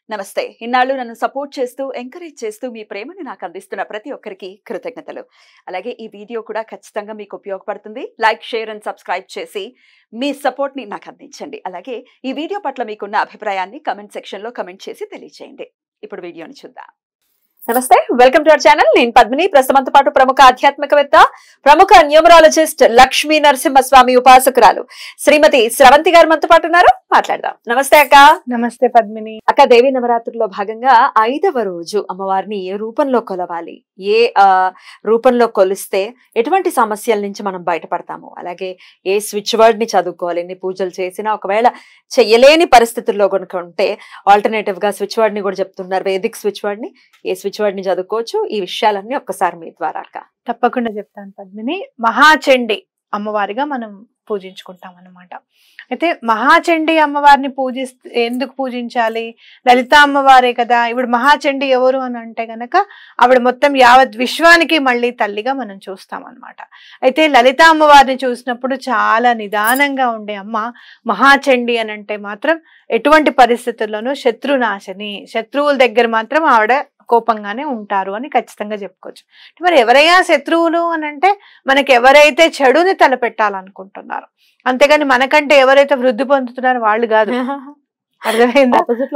నమస్తే. ఇన్నాళ్ళు నన్ను సపోర్ట్ చేస్తూ, ఎంకరేజ్ చేస్తూ మీ ప్రేమని నాకు అందిస్తున్న ప్రతి ఒక్కరికి కృతజ్ఞతలు. అలాగే ఈ వీడియో కూడా ఖచ్చితంగా మీకు ఉపయోగపడుతుంది. లైక్, షేర్ అండ్ సబ్స్క్రైబ్ చేసి మీ సపోర్ట్‌ని నాకు అందించండి. అలాగే ఈ వీడియో పట్ల మీకున్న అభిప్రాయాన్ని కామెంట్ సెక్షన్‌లో కామెంట్ చేసి తెలియజేయండి. ఇప్పుడు వీడియోని చూద్దాం. నమస్తే, వెల్కమ్ టు అవర్ ఛానల్. నేను పద్మిని. ప్రస్తుతంతో పాటు ప్రముఖ ఆధ్యాత్మికవేత్త, ప్రముఖ న్యూమరాలజిస్ట్, లక్ష్మీ నరసింహస్వామి ఉపాసకురాలు శ్రీమతి స్రవంతి గారు మనతో పాటు ఉన్నారు. మాట్లాడదాం. నమస్తే అక్క. నమస్తే పద్మిని. అక్క, దేవి నవరాత్రుల్లో భాగంగా 5వ రోజు అమ్మవారిని ఏ రూపంలో కొలవాలి, ఏ రూపంలో కొలిస్తే ఎటువంటి సమస్యల నుంచి మనం బయటపడతాము, అలాగే ఏ స్విచ్ వర్డ్ ని చదువుకోవాలి, ఎన్ని పూజలు చేసినా ఒకవేళ చెయ్యలేని పరిస్థితుల్లో కనుక ఉంటే ఆల్టర్నేటివ్ గా స్విచ్ వర్డ్ ని కూడా చెప్తున్నారు, వేదిక్ స్విచ్ వర్డ్ ని, ఏ స్విచ్ వర్డ్ ని చదువుకోవచ్చు, ఈ విషయాలన్నీ ఒక్కసారి మీ ద్వారా అక్క. తప్పకుండా చెప్తాను పద్మిని. మహాచండి అమ్మవారిగా మనం పూజించుకుంటాం అన్నమాట. అయితే మహాచండి అమ్మవారిని ఎందుకు పూజించాలి? లలిత అమ్మవారే కదా. ఇప్పుడు మహాచండి ఎవరు అని అంటే గనక ఆవిడ మొత్తం యావత్ విశ్వానికి మళ్ళీ తల్లిగా మనం చూస్తాం అన్నమాట. అయితే లలిత అమ్మవారిని చూసినప్పుడు చాలా నిదానంగా ఉండే అమ్మ. మహాచండి అని అంటే మాత్రం ఎటువంటి పరిస్థితుల్లోనూ శత్రునాశని, శత్రువుల దగ్గర మాత్రం ఆవిడ కోపంగానే ఉంటారు అని ఖచ్చితంగా చెప్పుకోవచ్చు. మరి ఎవరైనా శత్రువులు అని అంటే మనకి ఎవరైతే చెడుని తలపెట్టాలనుకుంటున్నారు, అంతేగాని మనకంటే ఎవరైతే వృద్ధి పొందుతున్నారో వాళ్ళు కాదు. అర్థమైందా?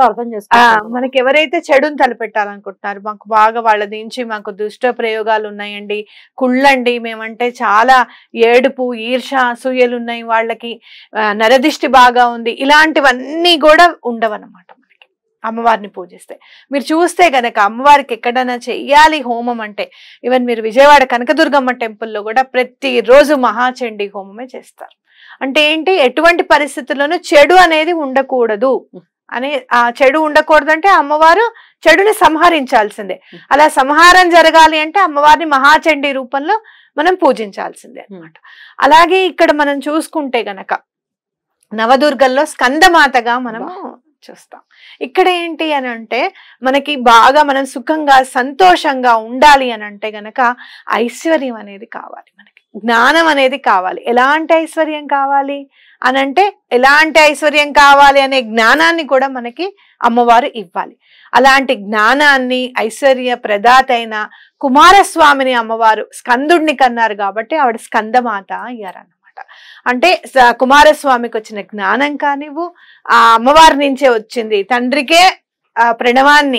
మనకి ఎవరైతే చెడుని తలపెట్టాలనుకుంటున్నారు, మాకు బాగా వాళ్ళ నుంచి మాకు దుష్ట ప్రయోగాలు ఉన్నాయండి, కుళ్ళండి, మేమంటే చాలా ఏడుపు, ఈర్ష, అసూయలు ఉన్నాయి, వాళ్ళకి నరదిష్టి బాగా ఉంది, ఇలాంటివన్నీ కూడా ఉండవన్నమాట. అమ్మవారిని పూజిస్తే మీరు చూస్తే గనక అమ్మవారికి ఎక్కడైనా చెయ్యాలి హోమం అంటే, ఈవెన్ మీరు విజయవాడ కనకదుర్గమ్మ టెంపుల్లో కూడా ప్రతిరోజు మహాచండీ హోమమే చేస్తారు. అంటే ఏంటి, ఎటువంటి పరిస్థితుల్లోనూ చెడు అనేది ఉండకూడదు అని. ఆ చెడు ఉండకూడదు అంటే అమ్మవారు చెడుని సంహరించాల్సిందే. అలా సంహారం జరగాలి అంటే అమ్మవారిని మహాచండీ రూపంలో మనం పూజించాల్సిందే అన్నమాట. అలాగే ఇక్కడ మనం చూసుకుంటే గనక నవదుర్గల్లో స్కందమాతగా మనము చూస్తాం. ఇక్కడ ఏంటి అని అంటే మనకి బాగా మనం సుఖంగా సంతోషంగా ఉండాలి అని అంటే గనక ఐశ్వర్యం అనేది కావాలి, మనకి జ్ఞానం అనేది కావాలి. ఎలాంటి ఐశ్వర్యం కావాలి అని అంటే, ఎలాంటి ఐశ్వర్యం కావాలి అనే జ్ఞానాన్ని కూడా మనకి అమ్మవారు ఇవ్వాలి. అలాంటి జ్ఞానాన్ని, ఐశ్వర్య ప్రదాత అయిన కుమారస్వామిని అమ్మవారు స్కందుడిని కన్నారు కాబట్టి ఆవిడ స్కందమాత అయ్యారన్న. అంటే కుమారస్వామికి వచ్చిన జ్ఞానం కానివ్వు, ఆ అమ్మవారి నుంచే వచ్చింది. తండ్రికే ప్రణవాన్ని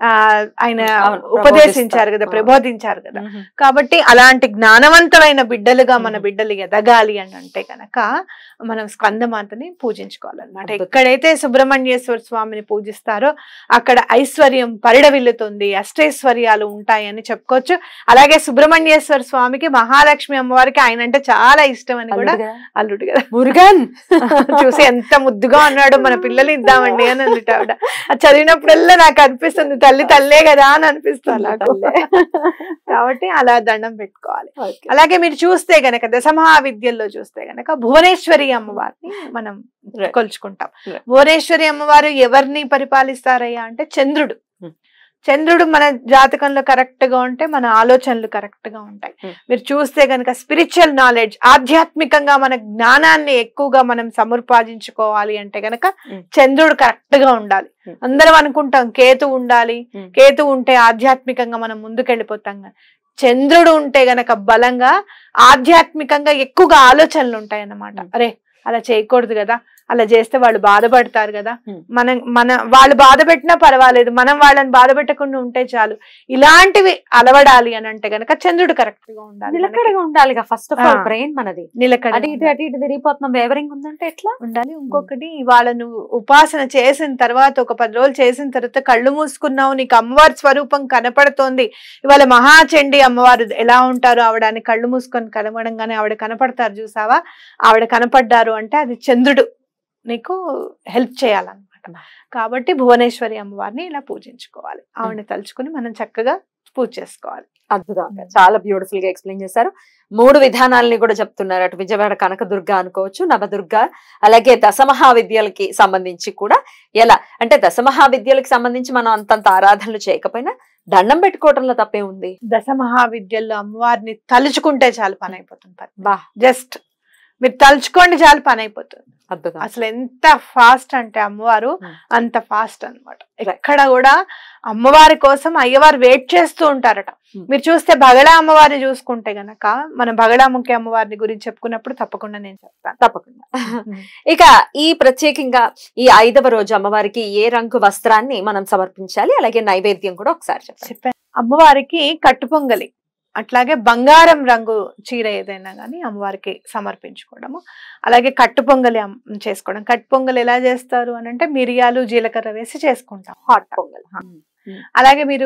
ఆయన ఉపదేశించారు కదా, ప్రబోధించారు కదా. కాబట్టి అలాంటి జ్ఞానవంతమైన బిడ్డలుగా మన బిడ్డలు ఎదగాలి అని అంటే కనుక మనం స్కందమాతని పూజించుకోవాలన్నమాట. ఎక్కడైతే సుబ్రహ్మణ్యేశ్వర స్వామిని పూజిస్తారో అక్కడ ఐశ్వర్యం పరిడవిల్లుతుంది, అష్టైశ్వర్యాలు ఉంటాయని చెప్పుకోవచ్చు. అలాగే సుబ్రహ్మణ్యేశ్వర స్వామికి మహాలక్ష్మి అమ్మవారికి ఆయన అంటే చాలా ఇష్టం అని కూడా, అల్లుడు కదా మురుగన్ చూసి ఎంత ముద్దుగా ఉన్నాడు, మన పిల్లలు ఇద్దామండి అని అందుట ఆవిడ. చదివినప్పుడల్లా నాకు అనిపిస్తుంది తల్లి తల్లే కదా అని అనిపిస్తుంది నాకు. కాబట్టి అలా దండం పెట్టుకోవాలి. అలాగే మీరు చూస్తే గనక దశమహావిద్యల్లో చూస్తే గనక భువనేశ్వరి అమ్మవారిని మనం కొలుచుకుంటాం. భువనేశ్వరి అమ్మవారు ఎవరిని పరిపాలిస్తారయ్యా అంటే చంద్రుడు. చంద్రుడు మన జాతకంలో కరెక్ట్ గా ఉంటే మన ఆలోచనలు కరెక్ట్ గా ఉంటాయి. మీరు చూస్తే గనక స్పిరిచువల్ నాలెడ్జ్, ఆధ్యాత్మికంగా మన జ్ఞానాన్ని ఎక్కువగా మనం సముపార్జించుకోవాలి అంటే గనక చంద్రుడు కరెక్ట్ గా ఉండాలి. అందరం అనుకుంటాం కేతు ఉండాలి, కేతు ఉంటే ఆధ్యాత్మికంగా మనం ముందుకెళ్ళిపోతాం. చంద్రుడు ఉంటే గనక బలంగా ఆధ్యాత్మికంగా ఎక్కువగా ఆలోచనలు ఉంటాయి అన్నమాట. అరే అలా చేయకూడదు కదా, అలా చేస్తే వాళ్ళు బాధపడతారు కదా, వాళ్ళు బాధ పెట్టినా పర్వాలేదు, మనం వాళ్ళని బాధ పెట్టకుండా ఉంటే చాలు. ఇలాంటివి అలవడాలి అని అంటే గనక చంద్రుడు కరెక్ట్ గా ఉండాలి, నిలకడగా ఉండాలి. ఫస్ట్ ఆఫ్ ఆల్ బ్రెయిన్ మనది నిలకడ, అటు ఇటు తిరిగిపోతున్నాం, వేవరింగ్ ఉందంటే ఎట్లా ఉండాలి. ఇంకొకటి, ఇవాళ నువ్వు ఉపాసన చేసిన తర్వాత ఒక 10 రోజులు చేసిన తర్వాత కళ్ళు మూసుకున్నావు, నీకు అమ్మవారి స్వరూపం కనపడుతోంది. ఇవాళ మహాచండి అమ్మవారు ఎలా ఉంటారు, ఆవిడ కళ్ళు మూసుకొని కనబడంగానే ఆవిడ కనపడతారు చూసావా, ఆవిడ కనపడ్డారు అంటే అది చంద్రుడు నీకు హెల్ప్ చేయాలన్నమాట. కాబట్టి భువనేశ్వరి అమ్మవారిని ఇలా పూజించుకోవాలి. ఆవిడని తలుచుకుని మనం చక్కగా పూజ చేసుకోవాలి. అద్భుతంగా, చాలా బ్యూటిఫుల్ గా ఎక్స్ప్లెయిన్ చేశారు. 3 విధానాలని కూడా చెప్తున్నారు. అటు విజయవాడ కనకదుర్గ అనుకోవచ్చు, నవదుర్గ, అలాగే దశమహావిద్యలకి సంబంధించి కూడా ఎలా అంటే, దశమహావిద్యలకి సంబంధించి మనం అంతంత ఆరాధనలు చేయకపోయినా దండం పెట్టుకోవటంలో తప్పే ఉంది. దశమహావిద్యల్లో అమ్మవారిని తలుచుకుంటే చాలు పని అయిపోతుంది. జస్ట్ మీరు తలుచుకోండి చాలు పని అయిపోతుంది. అద్భుతం. అసలు ఎంత ఫాస్ట్ అంటే అమ్మవారు అంత ఫాస్ట్ అన్నమాట. ఎక్కడ కూడా అమ్మవారి కోసం అయ్యవారు వెయిట్ చేస్తూ ఉంటారట. మీరు చూస్తే బగళా అమ్మవారిని చూసుకుంటే గనక మనం బగళాముఖి అమ్మవారిని గురించి చెప్పుకున్నప్పుడు తప్పకుండా నేను చెప్తాను. తప్పకుండా. ఇక ఈ ప్రత్యేకంగా ఈ 5వ రోజు అమ్మవారికి ఏ రంగు వస్త్రాన్ని మనం సమర్పించాలి, అలాగే నైవేద్యం కూడా ఒకసారి చెప్పాను. అమ్మవారికి కట్టు పొంగలి, అట్లాగే బంగారం రంగు చీర ఏదైనా కానీ అమ్మవారికి సమర్పించుకోవడము, అలాగే కట్టు పొంగలి చేసుకోవడం. కట్టు పొంగలి ఎలా చేస్తారు అని అంటే మిరియాలు జీలకర్ర వేసి చేసుకుంటాం, హాట్ పొంగల్. అలాగే మీరు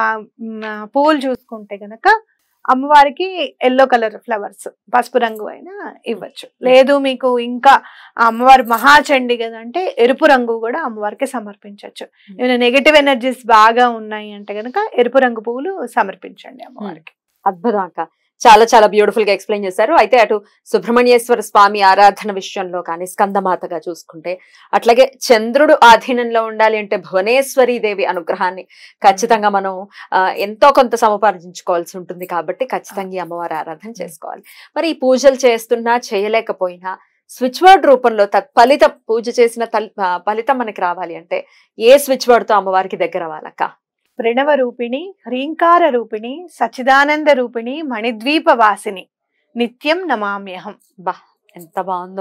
పువ్వులు చూసుకుంటే గనక అమ్మవారికి ఎల్లో కలర్ ఫ్లవర్స్ పసుపు రంగు అయినా ఇవ్వచ్చు. లేదు మీకు ఇంకా అమ్మవారి మహాచండి కదా అంటే ఎరుపు రంగు కూడా అమ్మవారికి సమర్పించవచ్చు. ఏమైనా నెగటివ్ ఎనర్జీస్ బాగా ఉన్నాయి అంటే గనక ఎరుపు రంగు పువ్వులు సమర్పించండి అమ్మవారికి. అద్భుతం అక్క, చాలా చాలా బ్యూటిఫుల్ గా ఎక్స్ప్లెయిన్ చేశారు. అయితే అటు సుబ్రహ్మణ్యేశ్వర స్వామి ఆరాధన విషయంలో కానీ స్కందమాతగా చూసుకుంటే, అట్లాగే చంద్రుడు ఆధీనంలో ఉండాలి అంటే భువనేశ్వరి దేవి అనుగ్రహాన్ని ఖచ్చితంగా మనం ఎంతో కొంత సముపార్జించుకోవాల్సి ఉంటుంది. కాబట్టి ఖచ్చితంగా అమ్మవారి ఆరాధన చేసుకోవాలి. మరి ఈ పూజలు చేస్తున్నా చేయలేకపోయినా స్విచ్ వర్డ్ రూపంలో తత్ఫలితం, పూజ చేసిన ఫలితం మనకి రావాలి అంటే ఏ స్విచ్ వర్డ్ తో అమ్మవారికి దగ్గర అవ్వాలక్క? ప్రణవ రూపిణి, హ్రీంకార రూపిణి, సచిదానంద రూపిణి, మణిద్వీప వాసిని, నిత్యం నమామ్యహం. బా, ఎంత బాగుందో.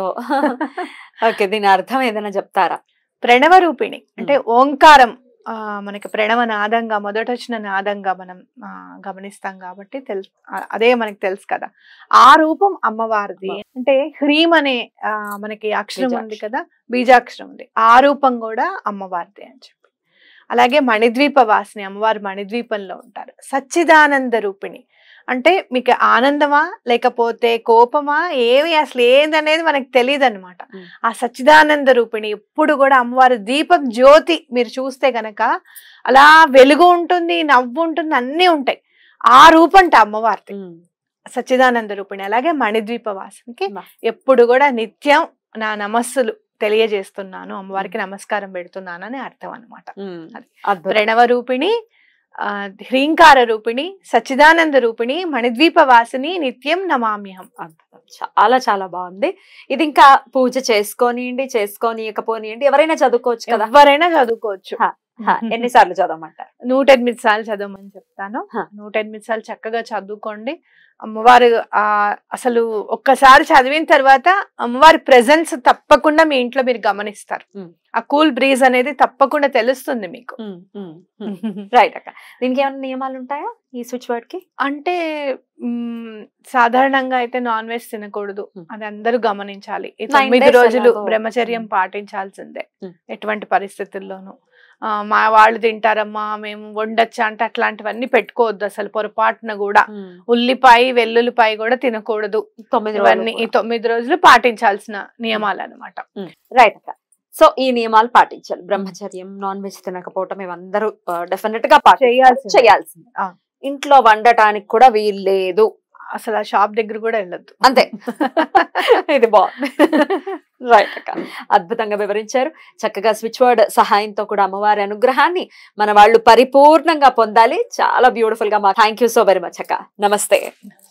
ఓకే, దీని అర్థం ఏదైనా చెప్తారా? ప్రణవ రూపిణి అంటే ఓంకారం, మనకి ప్రణవ నాదంగా మొదట వచ్చిన నాదంగా మనం గమనిస్తాం కాబట్టి తెలుసు, అదే మనకి తెలుసు కదా. ఆ రూపం అమ్మవారిది. అంటే హ్రీం అనే మనకి అక్షరం ఉంది కదా, బీజాక్షరం ఉంది, ఆ రూపం కూడా అమ్మవారిది అని చెప్పి. అలాగే మణిద్వీప వాసిని, అమ్మవారు మణిద్వీపంలో ఉంటారు. సచ్చిదానంద రూపిణి అంటే మీకు ఆనందమా లేకపోతే కోపమా ఏమి అసలు ఏందనేది మనకు తెలియదు అనమాట. ఆ సచ్చిదానంద రూపిణి ఎప్పుడు కూడా అమ్మవారి దీపం జ్యోతి మీరు చూస్తే గనక అలా వెలుగు ఉంటుంది, నవ్వు ఉంటుంది, అన్నీ ఉంటాయి. ఆ రూపంట అమ్మవారిది సచ్చిదానంద రూపిణి. అలాగే మణిద్వీప వాసినికి ఎప్పుడు కూడా నిత్యం నా నమస్సులు తెలియజేస్తున్నాను, అమ్మవారికి నమస్కారం పెడుతున్నాను అని అర్థం అనమాట. ప్రణవ రూపిణి, హ్రీంకార రూపిణి, సచ్చిదానంద రూపిణి, మణిద్వీప వాసిని, నిత్యం నమామ్యహం. చాలా చాలా బాగుంది. ఇది ఇంకా పూజ చేసుకోనియకపోనియండి ఎవరైనా చదువుకోవచ్చు కదా? ఎవరైనా చదువుకోవచ్చు. ఎన్నిసార్లు చదవమంటారు? 108 సార్లు చదవమని చెప్తాను. 108 సార్లు చక్కగా చదువుకోండి. అమ్మవారు అసలు ఒక్కసారి చదివిన తర్వాత అమ్మవారి ప్రెజెన్స్ తప్పకుండా మీ ఇంట్లో మీరు గమనిస్తారు. ఆ కూల్ బ్రీజ్ అనేది తప్పకుండా తెలుస్తుంది మీకు. రైట్ అక్క. దీనికి ఏమైనా నియమాలు ఉంటాయా ఈ స్విచ్ వర్డ్ కి? అంటే సాధారణంగా అయితే నాన్ వెజ్ తినకూడదు, అది అందరూ గమనించాలి. 9 రోజులు బ్రహ్మచర్యం పాటించాల్సిందే ఎటువంటి పరిస్థితుల్లోనూ. మా వాళ్ళు తింటారమ్మా మేము వండొచ్చా అంటే అట్లాంటివన్నీ పెట్టుకోవద్దు అసలు పొరపాటున కూడా. ఉల్లిపాయ వెల్లుల్లిపాయ కూడా తినకూడదు. ఇవన్నీ ఈ 9 రోజులు పాటించాల్సిన నియమాలు అనమాట. రైట్ అక్క. సో ఈ నియమాలు పాటించాలి. బ్రహ్మచర్యం, నాన్ వెజ్ తినకపోవటం ఇవందరూ డెఫినెట్ గా చేయాల్సింది. ఇంట్లో వండటానికి కూడా వీల్లేదు, అసలు ఆ షాప్ దగ్గర కూడా వెళ్ళొద్దు, అంతే. ఇది బాగుంది. రైట్ అక్క, అద్భుతంగా వివరించారు. చక్కగా స్విచ్ వర్డ్ సహాయంతో కూడా అమ్మవారి అనుగ్రహాన్ని మన వాళ్ళు పరిపూర్ణంగా పొందాలి. చాలా బ్యూటిఫుల్ గా. Thank you so very much అక్క. నమస్తే.